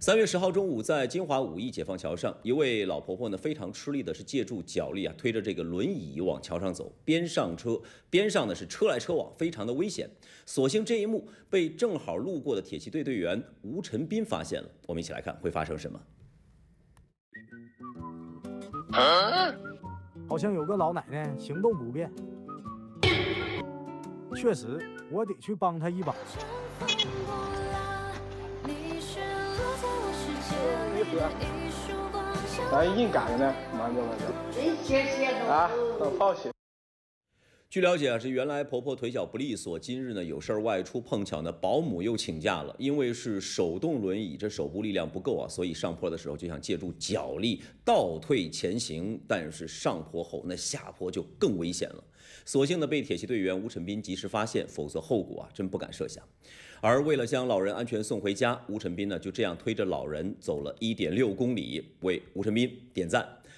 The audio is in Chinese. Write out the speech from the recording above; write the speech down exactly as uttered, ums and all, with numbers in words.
三月十号中午，在金华五义解放桥上，一位老婆婆呢非常吃力的是借助脚力啊推着这个轮椅往桥上走，边上车边上呢是车来车往，非常的危险。所幸这一幕被正好路过的铁骑队队员吴晨斌发现了。我们一起来看会发生什么。 啊、好像有个老奶奶行动不便，确实，我得去帮她一把。 一盒，咱硬赶着呢，慢着慢着。啊，等放起。 据了解啊，是原来婆婆腿脚不利索，今日呢有事儿外出，碰巧呢保姆又请假了。因为是手动轮椅，这手部力量不够啊，所以上坡的时候就想借助脚力倒退前行。但是上坡后，那下坡就更危险了。所幸呢被铁骑队员吴晨斌及时发现，否则后果啊真不敢设想。而为了将老人安全送回家，吴晨斌呢就这样推着老人走了一点六公里，为吴晨斌点赞。